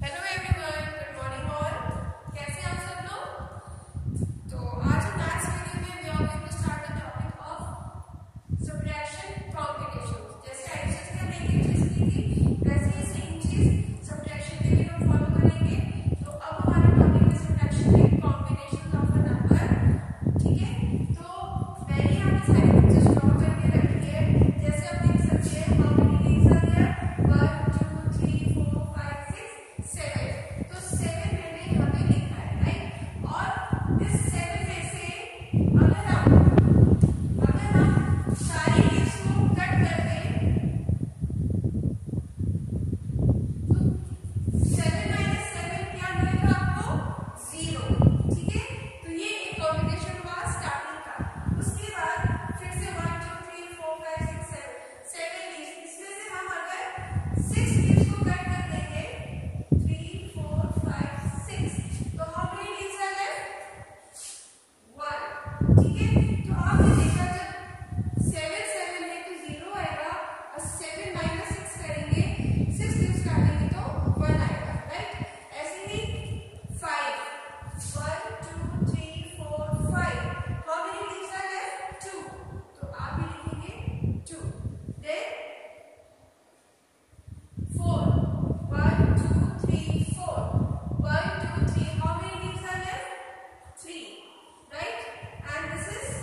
Hello everyone, good morning all. कैसे हैं आप सब लोग? तो आज मैथ्स वीडियो में we are going to start the topic of subtraction combination. जैसे एडिशन के हमने एक चीज की थी, वैसे ही सेम चीज सब्ट्रैक्शन के लिए हम फॉलो करेंगे। तो अब हमारा टॉपिक है सब्ट्रैक्शन के कॉम्बिनेशन ऑफ अ नंबर। ठीक है, तो मैंने यहाँ पे सारी पिक्चर्स ड्रॉ करके रखी है। जैसे आप देख सकते हैं how many leaves are there, 1 2 3 4 5 6 7। तो 7 मैंने यहाँ पे लिखा है, राइट। और इस 7 में से अगर हम सारी लीव्स को कट कर दें तो 7 - 7 क्या मिलेगा आपको? 0। ठीक है, तो ये एक कॉम्बिनेशन हुआ स्टार्टिंग का। उसके बाद फिर से 1 2 3 4 5 6 7 लीव्स, इसमें से हम अगर 6 लीव्स को कट कर देंगे 3 4 5 6, तो how many leaves are left? 1। ठीक है, तो आपने देखा जब 7 7 है तो 0 आएगा, और 7 - 6 करेंगे, 6 लीव्स काटेंगे तो 1 आएगा, राइट। ऐसे ही 5 1 2 3 4 5, how many leaves are left? 2। तो आप भी लिखेंगे 2। Then 4 1 2 3 4 1 2 3, how many leaves are left? 3, right? And this is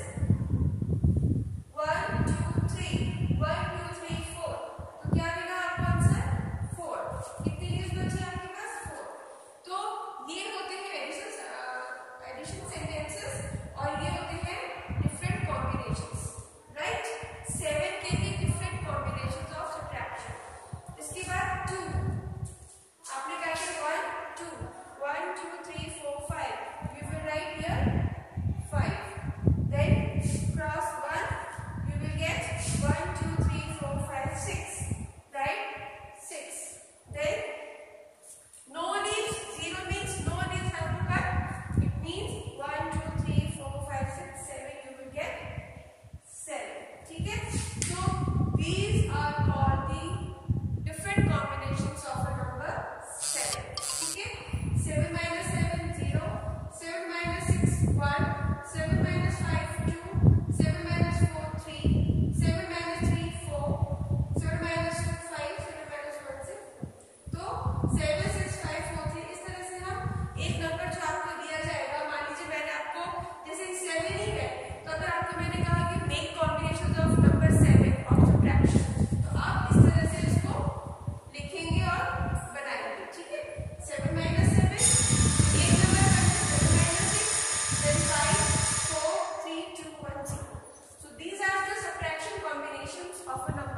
1 2 3 1 2 3 4, तो क्या मिला आपको आंसर? 4। कितनी लीव्स बची आपके पास? 4। तो ये होते हैं एडिशन सेंटेंसेस, और ये होते हैं डिफरेंट कॉम्बिनेशंस, राइट। 7 के लिए डिफरेंट कॉम्बिनेशंस ऑफ सब्ट्रैक्शन। इसके बाद 2, आपने कहा 1 2 1 2 3 4 5, you will write here 5. Then cross 1, you will get 1 2 3 4 5 6, right? 6. Then no leaves, 0 means no leaves have to cut. It means 1 2 3 4 5 6 7, you will get 7. ठीक है, so these are called the different combinations of a number 7. ठीक है, 7 - 7 0, 7 - 6 1, 7 - 5 2, 7 - 4 3, 7 - 3 4, 7 - 2 5, 7 - 1 6। तो 7 6 5 4 3, इस तरह से हम एक नंबर जो आपको दिया जाएगा, मान लीजिए मैंने आपको जैसे 7 ही है, तो अगर आपको मैंने कहा कि make combination of number 7 of subtraction, तो आप इस तरह से इसको लिखेंगे और बनाएंगे। ठीक है, 7 - 7, एक नंबर करके 7 - 6, then 5 4 3 2 1 0। So these are the subtraction combinations of a number